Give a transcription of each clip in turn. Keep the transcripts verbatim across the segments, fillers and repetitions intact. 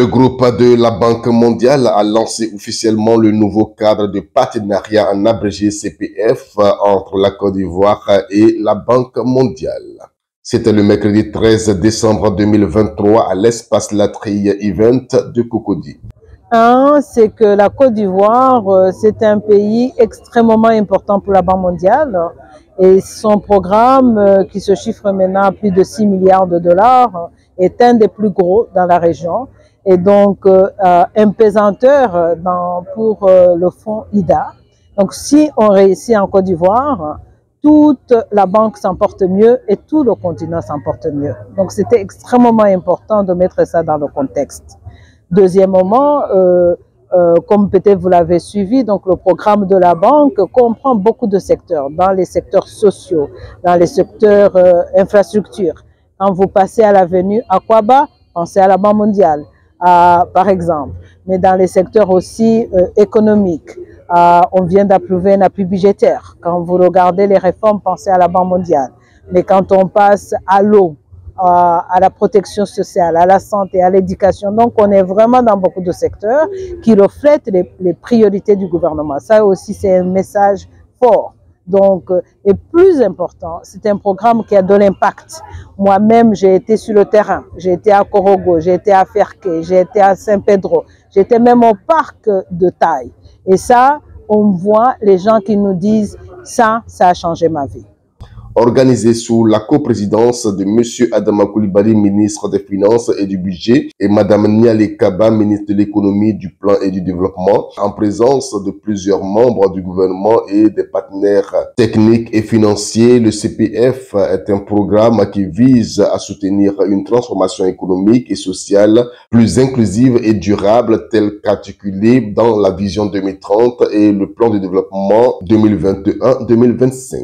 Le groupe de la Banque mondiale a lancé officiellement le nouveau cadre de partenariat en abrégé C P F entre la Côte d'Ivoire et la Banque mondiale. C'était le mercredi treize décembre deux mille vingt-trois à l'espace Latry Event de Cocody. Un, c'est que la Côte d'Ivoire, c'est un pays extrêmement important pour la Banque mondiale et son programme, qui se chiffre maintenant à plus de six milliards de dollars, est un des plus gros dans la région et donc euh, un pesanteur dans, pour euh, le fonds I D A. Donc si on réussit en Côte d'Ivoire, toute la banque s'en porte mieux et tout le continent s'en porte mieux. Donc c'était extrêmement important de mettre ça dans le contexte. Deuxièmement, euh, euh, comme peut-être vous l'avez suivi, donc le programme de la banque comprend beaucoup de secteurs, dans les secteurs sociaux, dans les secteurs euh, infrastructures. Quand vous passez à l'avenue Aquaba, pensez à la Banque mondiale, à, par exemple. Mais dans les secteurs aussi euh, économiques, euh, on vient d'approuver un appui budgétaire. Quand vous regardez les réformes, pensez à la Banque mondiale. Mais quand on passe à l'eau, à la protection sociale, à la santé, à l'éducation. Donc, on est vraiment dans beaucoup de secteurs qui reflètent les, les priorités du gouvernement. Ça aussi, c'est un message fort. Donc, et plus important, c'est un programme qui a de l'impact. Moi-même, j'ai été sur le terrain. J'ai été à Korogo, j'ai été à Ferké, j'ai été à Saint-Pedro. J'étais même au parc de Taille. Et ça, on voit les gens qui nous disent, ça, ça a changé ma vie. Organisé sous la coprésidence de M. Adama Coulibaly, ministre des Finances et du Budget, et Mme Niale Kaba, ministre de l'Économie, du Plan et du Développement, en présence de plusieurs membres du gouvernement et des partenaires techniques et financiers. Le C P F est un programme qui vise à soutenir une transformation économique et sociale plus inclusive et durable, telle qu'articulée dans la vision deux mille trente et le plan de développement deux mille vingt et un deux mille vingt-cinq.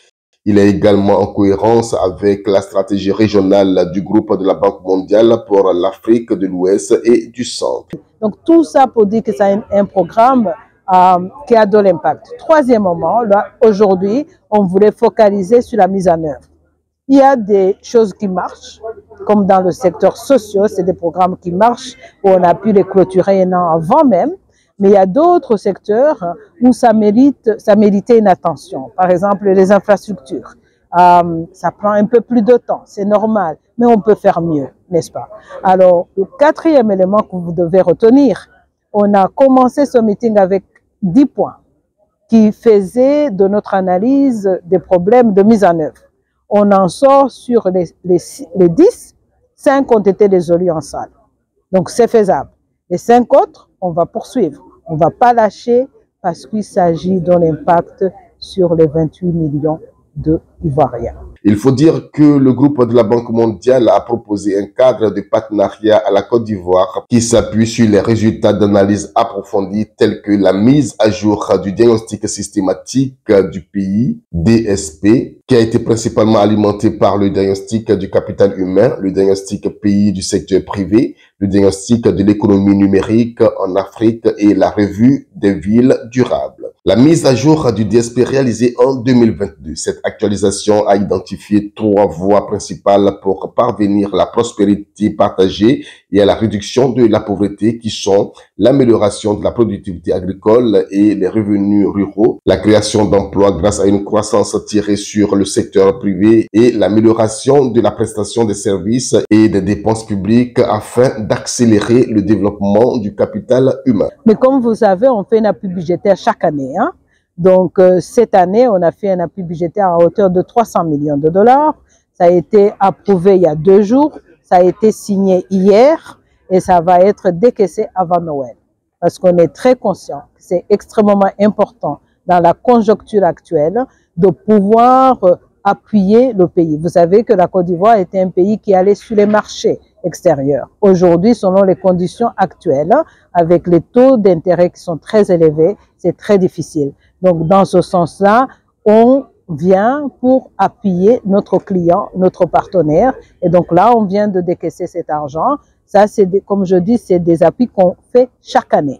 Il est également en cohérence avec la stratégie régionale du groupe de la Banque mondiale pour l'Afrique de l'Ouest et du Centre. Donc tout ça pour dire que c'est un, un programme euh, qui a de l'impact. Troisième moment, aujourd'hui, on voulait focaliser sur la mise en œuvre. Il y a des choses qui marchent, comme dans le secteur social, c'est des programmes qui marchent, où on a pu les clôturer un an avant même. Mais il y a d'autres secteurs où ça mérite, ça méritait une attention. Par exemple, les infrastructures. Euh, ça prend un peu plus de temps, c'est normal, mais on peut faire mieux, n'est-ce pas? Alors, le quatrième élément que vous devez retenir, on a commencé ce meeting avec dix points qui faisaient de notre analyse des problèmes de mise en œuvre. On en sort sur les, les, les dix, cinq ont été résolus en salle. Donc, c'est faisable. Les cinq autres, on va poursuivre. On ne va pas lâcher parce qu'il s'agit d'un impact sur les vingt-huit millions d'Ivoiriens. Il faut dire que le groupe de la Banque mondiale a proposé un cadre de partenariat à la Côte d'Ivoire qui s'appuie sur les résultats d'analyse approfondie tels que la mise à jour du diagnostic systématique du pays, D S P, qui a été principalement alimenté par le diagnostic du capital humain, le diagnostic pays du secteur privé, le diagnostic de l'économie numérique en Afrique et la revue des villes durables. La mise à jour du D S P réalisée en deux mille vingt-deux. Cette actualisation a identifié trois voies principales pour parvenir à la prospérité partagée et à la réduction de la pauvreté qui sont l'amélioration de la productivité agricole et les revenus ruraux, la création d'emplois grâce à une croissance tirée sur le secteur privé et l'amélioration de la prestation des services et des dépenses publiques afin d'accélérer le développement du capital humain. Mais comme vous savez, on fait un appui budgétaire chaque année. Hein? Donc euh, cette année, on a fait un appui budgétaire à hauteur de trois cents millions de dollars. Ça a été approuvé il y a deux jours, ça a été signé hier et ça va être décaissé avant Noël. Parce qu'on est très conscient que c'est extrêmement important dans la conjoncture actuelle de pouvoir euh, appuyer le pays. Vous savez que la Côte d'Ivoire était un pays qui allait sur les marchés extérieurs. Aujourd'hui, selon les conditions actuelles, avec les taux d'intérêt qui sont très élevés, c'est très difficile. Donc, dans ce sens-là, on vient pour appuyer notre client, notre partenaire. Et donc là, on vient de décaisser cet argent. Ça, c'est comme je dis, c'est des appuis qu'on fait chaque année.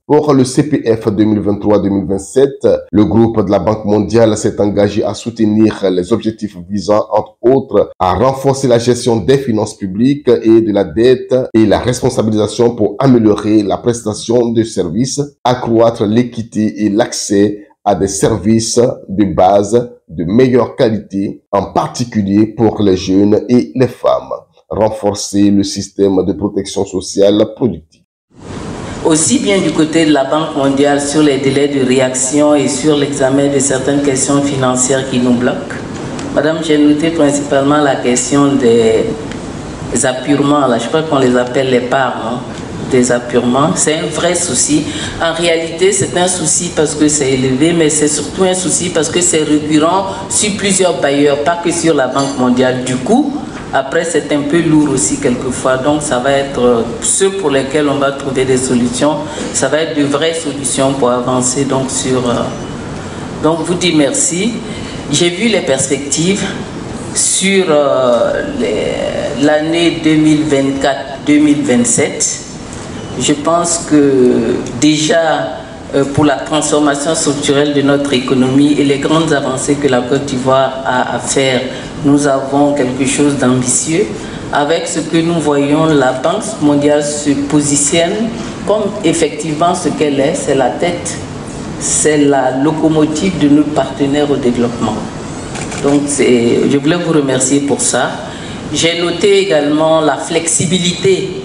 Pour le C P F deux mille vingt-trois deux mille vingt-sept, le groupe de la Banque mondiale s'est engagé à soutenir les objectifs visant, entre autres, à renforcer la gestion des finances publiques et de la dette et la responsabilisation pour améliorer la prestation de services, accroître l'équité et l'accès à des services de base de meilleure qualité, en particulier pour les jeunes et les femmes, renforcer le système de protection sociale productive. Aussi bien du côté de la Banque mondiale sur les délais de réaction et sur l'examen de certaines questions financières qui nous bloquent. Madame, j'ai noté principalement la question des apurements, là, je crois qu'on les appelle les parts, non? Des apurements. C'est un vrai souci. En réalité, c'est un souci parce que c'est élevé, mais c'est surtout un souci parce que c'est récurrent sur plusieurs bailleurs, pas que sur la Banque mondiale. Du coup, après, c'est un peu lourd aussi quelquefois, donc ça va être ceux pour lesquels on va trouver des solutions. Ça va être de vraies solutions pour avancer donc sur... Euh, donc, vous dis merci. J'ai vu les perspectives sur euh, l'année deux mille vingt-quatre deux mille vingt-sept. Je pense que déjà, euh, pour la transformation structurelle de notre économie et les grandes avancées que la Côte d'Ivoire a à faire, nous avons quelque chose d'ambitieux. Avec ce que nous voyons, la Banque mondiale se positionne comme effectivement ce qu'elle est, c'est la tête, c'est la locomotive de nos partenaires au développement. Donc je voulais vous remercier pour ça. J'ai noté également la flexibilité,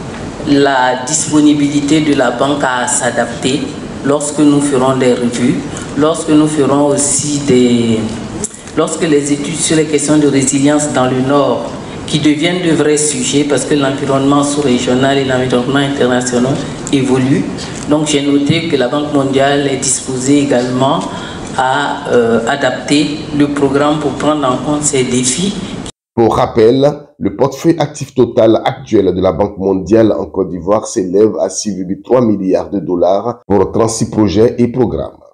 la disponibilité de la banque à s'adapter lorsque nous ferons des revues, lorsque nous ferons aussi des... Lorsque les études sur les questions de résilience dans le Nord, qui deviennent de vrais sujets parce que l'environnement sous-régional et l'environnement international évoluent. Donc j'ai noté que la Banque mondiale est disposée également à euh, adapter le programme pour prendre en compte ces défis. Pour rappel, le portefeuille actif total actuel de la Banque mondiale en Côte d'Ivoire s'élève à six virgule trois milliards de dollars pour trente-six projets et programmes.